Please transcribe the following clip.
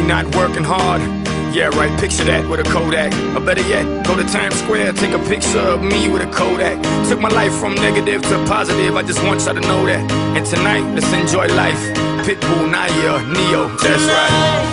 not working hard. Yeah, right, picture that with a Kodak. Or better yet, go to Times Square, take a picture of me with a Kodak. Took my life from negative to positive, I just want y'all to know that. And tonight, let's enjoy life. Pitbull, Naya, Neo, that's right.